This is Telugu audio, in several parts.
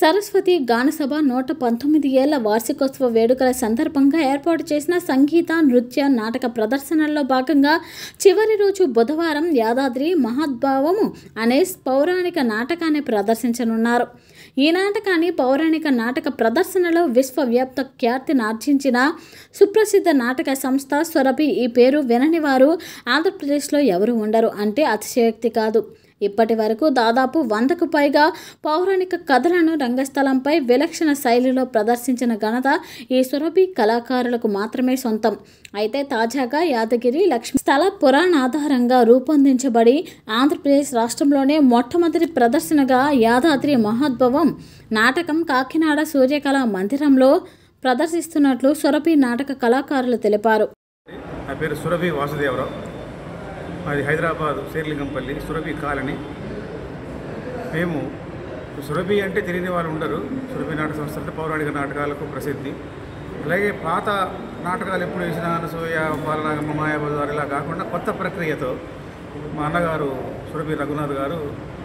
సరస్వతి గానసభ 119 ఏళ్ల వార్షికోత్సవ వేడుకల సందర్భంగా ఏర్పాటు చేసిన సంగీత, నృత్య, నాటక ప్రదర్శనల్లో భాగంగా చివరి రోజు బుధవారం యాదాద్రి మహోద్భవము అనే పౌరాణిక నాటకాన్ని ప్రదర్శించనున్నారు. ఈ నాటకాన్ని పౌరాణిక నాటక ప్రదర్శనలో విశ్వవ్యాప్త ఖ్యాతిని ఆర్జించిన సుప్రసిద్ధ నాటక సంస్థ సురభి. ఈ పేరు వినని వారు ఆంధ్రప్రదేశ్లో ఎవరు ఉండరు అంటే అతిశయోక్తి కాదు. ఇప్పటి వరకు దాదాపు 100కు పైగా పౌరాణిక కథలను రంగస్థలంపై విలక్షణ శైలిలో ప్రదర్శించిన ఘనత ఈ సురభి కళాకారులకు మాత్రమే సొంతం. అయితే తాజాగా యాదగిరి లక్ష్మీ స్థల పురాణాధారంగా రూపొందించబడి ఆంధ్రప్రదేశ్ రాష్ట్రంలోనే మొట్టమొదటి ప్రదర్శనగా యాదాద్రి మహోద్భవం నాటకం కాకినాడ సూర్యకళా మందిరంలో ప్రదర్శిస్తున్నట్లు సురభి నాటక కళాకారులు తెలిపారు. నా పేరు సురభి వాసుదేవరావు. అది హైదరాబాద్ శేర్లింగంపల్లి సురభి కాలనీ. మేము సురభి అంటే తెలియని వాళ్ళు ఉండరు. సురభి నాటక సంస్థ అంటే పౌరాణిక నాటకాలకు ప్రసిద్ధి. అలాగే పాత నాటకాలు ఎప్పుడు వేసిన అనసూయ, బాలనాగమ్మ, మాయాబజార్ ఇలా కాకుండా కొత్త ప్రక్రియతో మా అన్నగారు సురభి రఘునాథ్ గారు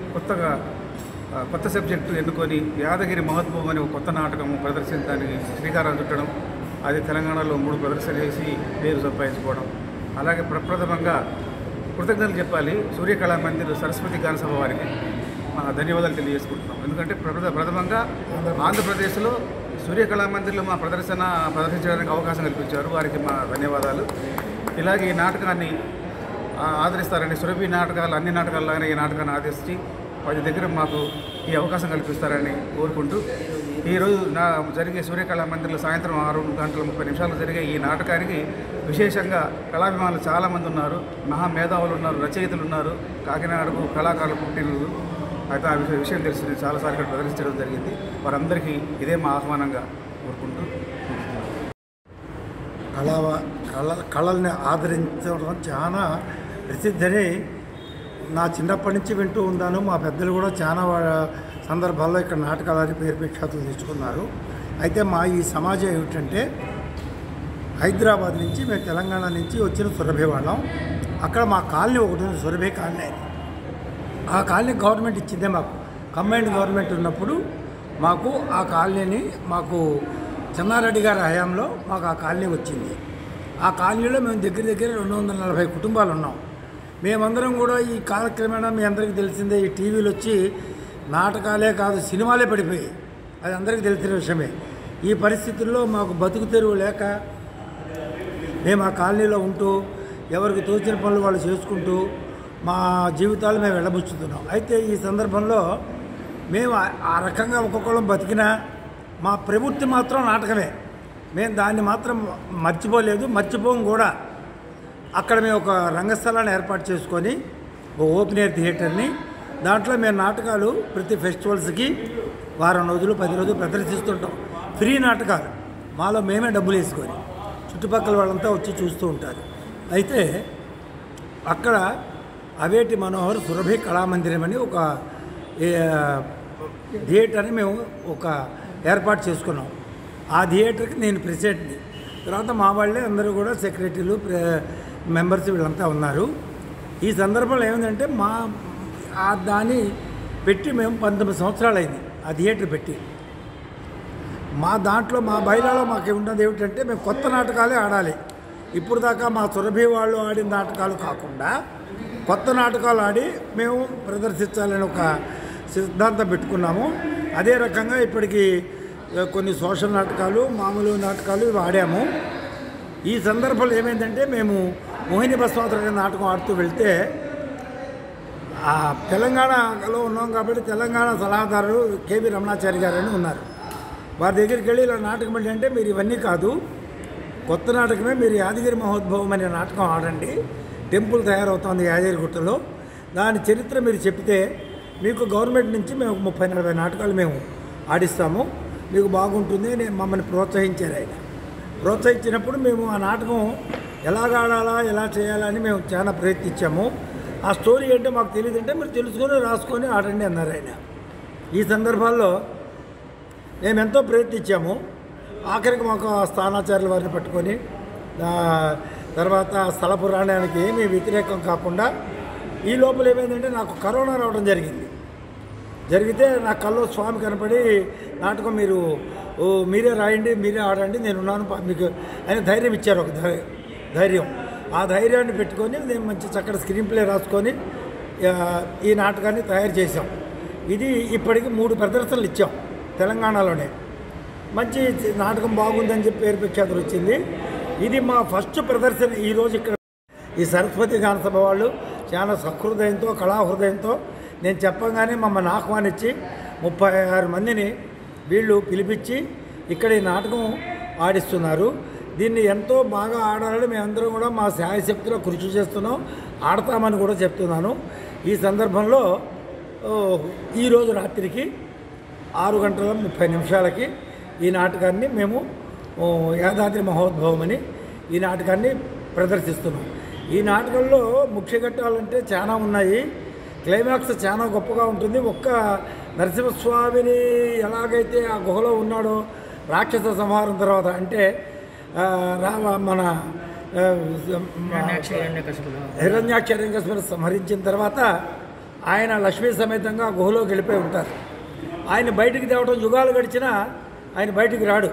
కొత్త సబ్జెక్టు ఎన్నుకొని యాదగిరి మహోద్భవం అనే ఒక కొత్త నాటకం ప్రదర్శించడానికి శ్రీకారం చుట్టడం, అది తెలంగాణలో 3 ప్రదర్శనలు చేసి పేరు సంపాదించుకోవడం. అలాగే ప్రప్రథమంగా కృతజ్ఞతలు చెప్పాలి సూర్యకళా మందిర్ సరస్వతి గానసభ వారికి మా ధన్యవాదాలు తెలియజేసుకుంటున్నాం. ఎందుకంటే ప్రథమంగా ఆంధ్రప్రదేశ్లో సూర్యకళా మందిర్లో మా ప్రదర్శించడానికి అవకాశం కల్పించారు. వారికి మా ధన్యవాదాలు. ఇలాగే ఈ నాటకాన్ని ఆదరిస్తారని, సురభి నాటకాలు అన్ని నాటకాల్లాగానే ఈ నాటకాన్ని ఆదరించి వారి దగ్గర మాకు ఈ అవకాశం కల్పిస్తారని కోరుకుంటూ, ఈరోజు జరిగే సూర్యకళా మందిర్లో సాయంత్రం 6:30 జరిగే ఈ నాటకానికి విశేషంగా కళాభిమానులు చాలామంది ఉన్నారు, మహామేధావులు ఉన్నారు, రచయితలు ఉన్నారు. కాకినాడకు కళాకారులు పుట్టినరోజు అయితే ఆ విషయం తెలిసి చాలాసార్లు ఇక్కడ ప్రదర్శించడం జరిగింది. వారందరికీ ఇదే మా ఆహ్వానంగా కోరుకుంటూ కళల్ని ఆదరించడం చాలా ప్రసిద్ధని నా చిన్నప్పటి నుంచి వింటూ ఉన్నాను. మా పెద్దలు కూడా చాలా సందర్భాల్లో ఇక్కడ నాటకాలని పేరు ప్రఖ్యాతులు తెచ్చుకున్నారు. అయితే మా ఈ సమాజం ఏమిటంటే హైదరాబాద్ నుంచి మేము తెలంగాణ నుంచి వచ్చిన సురభి వాళ్ళం. అక్కడ మా కాలనీ ఒకటి ఉంది, సురభి కాలనీ. ఆ కాలనీ గవర్నమెంట్ ఇచ్చిందే మాకు. కంబైన్డ్ గవర్నమెంట్ ఉన్నప్పుడు మాకు ఆ కాలనీని మాకు చెన్నారెడ్డి గారి హయాంలో మాకు ఆ కాలనీ వచ్చింది. ఆ కాలనీలో మేము దగ్గర 240 కుటుంబాలు ఉన్నాం. మేమందరం కూడా ఈ కాలక్రమేణా మీ అందరికీ తెలిసిందే, ఈ టీవీలు వచ్చి నాటకాలే కాదు సినిమాలే పడిపోయాయి. అది అందరికీ తెలిసిన విషయమే. ఈ పరిస్థితుల్లో మాకు బతుకు తెరువు లేక మేము ఆ కాలనీలో ఉంటూ ఎవరికి తోచిన పనులు వాళ్ళు చేసుకుంటూ మా జీవితాలు మేము వెళ్ళబుచ్చుతున్నాం. అయితే ఈ సందర్భంలో మేము ఆ రకంగా ఒక్కొక్కళ్ళం బతికినా మా ప్రవృత్తి మాత్రం నాటకమే. మేము దాన్ని మాత్రం మర్చిపోలేదు, మర్చిపోం కూడా. అక్కడ మేము ఒక రంగస్థలాన్ని ఏర్పాటు చేసుకొని ఒక ఓపెన్ ఎయిర్ థియేటర్ని, దాంట్లో మేము నాటకాలు ప్రతి ఫెస్టివల్స్కి వారం రోజులు 10 రోజులు ప్రదర్శిస్తుంటాం. ఫ్రీ నాటకాలు మాలో మేమే డబ్బులు వేసుకొని, చుట్టుపక్కల వాళ్ళంతా వచ్చి చూస్తూ ఉంటారు. అయితే అక్కడ అవేటి మనోహర్ సురభి కళామందిరం అని ఒక థియేటర్ని మేము ఒక ఏర్పాటు చేసుకున్నాం. ఆ థియేటర్కి నేను ప్రెసిడెంట్ని. తర్వాత మా వాళ్ళే అందరూ కూడా సెక్రటరీలు, మెంబర్స్ వీళ్ళంతా ఉన్నారు. ఈ సందర్భంలో ఏమిటంటే దాన్ని పెట్టి మేము 19 సంవత్సరాలు అయింది ఆ థియేటర్ పెట్టి. మా దాంట్లో మా బయలాలో మాకు ఉన్నది ఏమిటంటే మేము కొత్త నాటకాలే ఆడాలి. ఇప్పుడు దాకా మా సురభి వాళ్ళు ఆడిన నాటకాలు కాకుండా కొత్త నాటకాలు ఆడి మేము ప్రదర్శించాలని ఒక సిద్ధాంతం పెట్టుకున్నాము. అదే రకంగా ఇప్పటికి కొన్ని సోషల్ నాటకాలు, మామూలు నాటకాలు ఇవి ఆడాము. ఈ సందర్భంలో ఏమైందంటే మేము మోహిని బస్వాతుల నాటకం ఆడుతూ వెళ్తే తెలంగాణలో ఉన్నాం కాబట్టి తెలంగాణ సలహాదారులు కేవీ రమణాచారి గారు అని ఉన్నారు. వారి దగ్గరికి వెళ్ళి ఇలా నాటకం ఏంటంటే మీరు ఇవన్నీ కాదు, కొత్త నాటకమే, మీరు యాదగిరి మహోద్భవం అనే నాటకం ఆడండి. టెంపుల్ తయారవుతుంది యాదగిరిగుట్టలో, దాని చరిత్ర మీరు చెప్తే మీకు గవర్నమెంట్ నుంచి మేము 30-40 నాటకాలు మేము ఆడిస్తాము, మీకు బాగుంటుంది అని మమ్మల్ని ప్రోత్సహించారు. ఆయన ప్రోత్సహించినప్పుడు మేము ఆ నాటకం ఎలాగ ఆడాలా, ఎలా చేయాలా అని మేము చాలా ప్రయత్నించాము. ఆ స్టోరీ ఏంటో మాకు తెలియదంటే మీరు తెలుసుకొని రాసుకొని ఆడండి అన్నారు ఆయన. ఈ సందర్భాల్లో మేము ఎంతో ప్రయత్నించాము. ఆఖరికి మాకు ఆ స్థానాచార్యుల వారిని పట్టుకొని తర్వాత స్థల పురాణానికి ఏమీ వ్యతిరేకం కాకుండా ఈ లోపల ఏమైందంటే నాకు కరోనా రావడం జరిగింది. జరిగితే నా కల్లో స్వామి కనపడి నాటకం మీరే రాయండి, మీరే ఆడండి, నేనున్నాను మీకు ఆయన ధైర్యం ఇచ్చారు. ఒక ధైర్యం, ఆ ధైర్యాన్ని పెట్టుకొని నేను మంచి చక్కటి స్క్రీన్ ప్లే రాసుకొని ఈ నాటకాన్ని తయారు చేశాం. ఇది ఇప్పటికి 3 ప్రదర్శనలు ఇచ్చాం తెలంగాణలోనే. మంచి నాటకం బాగుందని చెప్పి పేరు ప్రఖ్యాతులు వచ్చింది. ఇది మా ఫస్ట్ ప్రదర్శన ఈరోజు ఇక్కడ. ఈ సరస్వతి గాన సభ వాళ్ళు చాలా సహృదయంతో, కళాహృదయంతో నేను చెప్పగానే మమ్మల్ని ఆహ్వానించి 36 మందిని వీళ్ళు పిలిపించి ఇక్కడ ఈ నాటకం ఆడిస్తున్నారు. దీన్ని ఎంతో బాగా ఆడాలని మేమందరం కూడా మా శాయశక్తిలో కృషి చేస్తున్నాం, ఆడతామని కూడా చెప్తున్నాను. ఈ సందర్భంలో ఈరోజు రాత్రికి 6:30 ఈ నాటకాన్ని మేము యాదాద్రి మహోద్భవం అని ఈ నాటకాన్ని ప్రదర్శిస్తున్నాం. ఈ నాటకంలో ముఖ్య ఘట్టాలంటే చాలా ఉన్నాయి. క్లైమాక్స్ చాలా గొప్పగా ఉంటుంది. ఒక్క నరసింహస్వామిని ఎలాగైతే ఆ గుహలో ఉన్నాడో రాక్షస సంహారం తర్వాత, అంటే మన హిరణ్యాక్ష సంహరించిన తర్వాత ఆయన లక్ష్మీ సమేతంగా గుహలోకి వెళ్ళిపోయి ఉంటారు. ఆయన బయటికి తేవడం యుగాలు గడిచినా ఆయన బయటికి రాడు.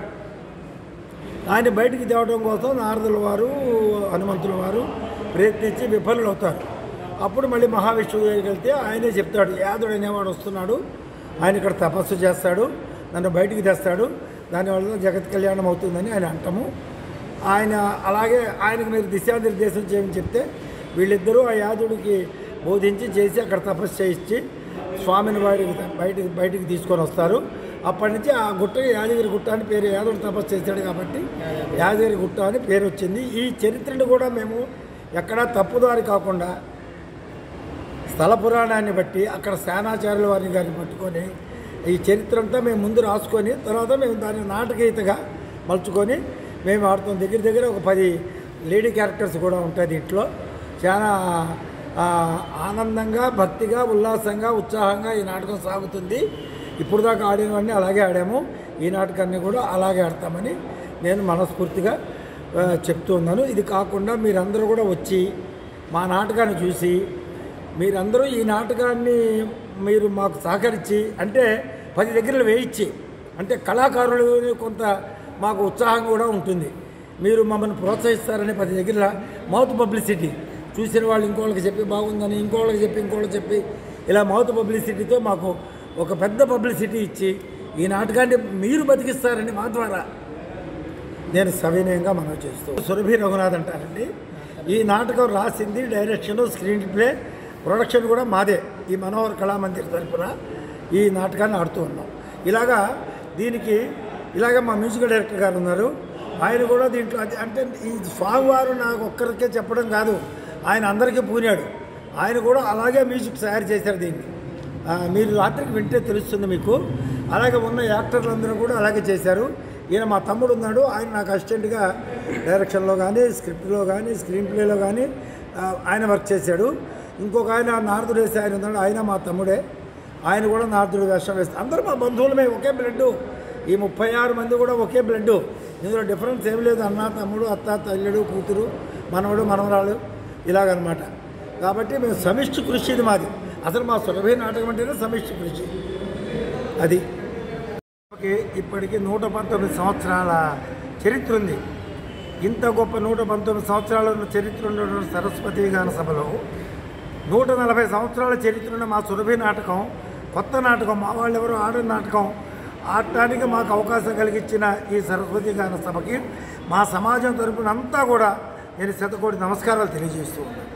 ఆయన బయటికి తేవడం కోసం నారదుల వారు, హనుమంతుల వారు ప్రయత్నించి విఫలులవుతారు. అప్పుడు మళ్ళీ మహావిష్ణువు దగ్గరికి వెళ్తే ఆయనే చెప్తాడు, యాదుడు అనేవాడు వస్తున్నాడు, ఆయన ఇక్కడ తపస్సు చేస్తాడు, నన్ను బయటికి తెస్తాడు, దానివల్ల జగత్ కళ్యాణం అవుతుందని ఆయన అంటాము. ఆయన అలాగే ఆయనకు మీరు దిశానిర్దేశం చేయమని చెప్తే వీళ్ళిద్దరూ ఆ యాదుడికి బోధించి చేసి అక్కడ తపస్సు చేయించి స్వామిని బయటికి తీసుకొని వస్తారు. అప్పటి నుంచి ఆ గుట్టకి యాదగిరి గుట్ట అని పేరు. యాదవుడు తపస్సు చేశాడు కాబట్టి యాదగిరి గుట్ట అని పేరు వచ్చింది. ఈ చరిత్రను కూడా మేము ఎక్కడా తప్పుదారి కాకుండా స్థల పురాణాన్ని బట్టి అక్కడ సేనాచార్యుల వారిని గారిని పట్టుకొని ఈ చరిత్ర అంతా మేము ముందు రాసుకొని తర్వాత మేము దాన్ని నాటకీయతగా మలుచుకొని మేము ఆడుతాం. దగ్గర ఒక 10 లేడీ క్యారెక్టర్స్ కూడా ఉంటాయి దీంట్లో. చాలా ఆనందంగా, భక్తిగా, ఉల్లాసంగా, ఉత్సాహంగా ఈ నాటకం సాగుతుంది. ఇప్పుడు దాకా ఆడినవన్నీ అలాగే ఆడాము, ఈ నాటకాన్ని కూడా అలాగే ఆడతామని నేను మనస్ఫూర్తిగా చెప్తూ ఉన్నాను. ఇది కాకుండా మీరందరూ కూడా వచ్చి మా నాటకాన్ని చూసి మీరందరూ ఈ నాటకాన్ని మీరు మాకు సహకరించి, అంటే 10 దగ్గరలు వేయించి, అంటే కళాకారులు కొంత మాకు ఉత్సాహం కూడా ఉంటుంది. మీరు మమ్మల్ని ప్రోత్సహిస్తారని 10 దగ్గర మౌత్ పబ్లిసిటీ, చూసిన వాళ్ళు ఇంకోళ్ళకి చెప్పి బాగుందని ఇంకోళ్ళకి చెప్పి ఇలా మౌత్ పబ్లిసిటీతో మాకు ఒక పెద్ద పబ్లిసిటీ ఇచ్చి ఈ నాటకాన్ని మీరు బతికిస్తారని మా ద్వారా నేను సవినయంగా మనవి చేస్తూ. సురభి రఘునాథ్ అంటారండి. ఈ నాటకం రాసింది, డైరెక్షన్, స్క్రీన్ ప్లే, ప్రొడక్షన్ కూడా మాదే. ఈ మనోహర్ కళామందిర్ తరపున ఈ నాటకాన్ని ఆడుతూ ఉన్నాం. దీనికి మా మ్యూజికల్ డైరెక్టర్ గారు ఉన్నారు, ఆయన కూడా దీంట్లో అంటే ఈ స్వామివారు నాకు ఒక్కరికే చెప్పడం కాదు, ఆయన అందరికీ పూనాడు. ఆయన కూడా అలాగే మ్యూజిక్ తయారు చేశారు. దీన్ని మీరు రాత్రికి వింటే తెలుస్తుంది మీకు. అలాగే ఉన్న యాక్టర్లందరూ కూడా అలాగే చేశారు. ఈయన మా తమ్ముడు ఉన్నాడు, ఆయన నాకు అసిస్టెంట్గా డైరెక్షన్లో కానీ, స్క్రిప్ట్లో కానీ, స్క్రీన్ ప్లేలో కానీ ఆయన వర్క్ చేశాడు. ఇంకొక ఆయన నారదుడు వేసే ఆయన ఉన్నాడు, ఆయన మా తమ్ముడే, ఆయన కూడా నారదుడు వేషం వేస్తారు. అందరూ మా బంధువులమే, ఒకే బ్లడ్. ఈ 36 మంది కూడా ఒకే బ్లడ్. ఇందులో డిఫరెన్స్ ఏమి లేదు. అన్న, తమ్ముడు, అత్త, తల్లుడు, కూతురు, మనవడు, మనవరాలు ఇలాగనమాట. కాబట్టి మేము సమిష్టి కృషి ఇది మాది. అసలు మా సురభి నాటకం అంటేనే సమిష్టి కృషి. అది ఇప్పటికీ 119 సంవత్సరాల చరిత్ర ఉంది. ఇంత గొప్ప 119 సంవత్సరాల చరిత్ర ఉన్న సరస్వతి గాన సభలో 140 సంవత్సరాల చరిత్ర ఉన్న మా సురభి నాటకం, కొత్త నాటకం, మా వాళ్ళు ఎవరు ఆడిన నాటకం ఆడటానికి మాకు అవకాశం కలిగించిన ఈ సరస్వతి గాన సభకి మా సమాజం తరపున అంతా కూడా నేను శతకోటి నమస్కారాలు తెలియజేస్తూ ఉన్నాను.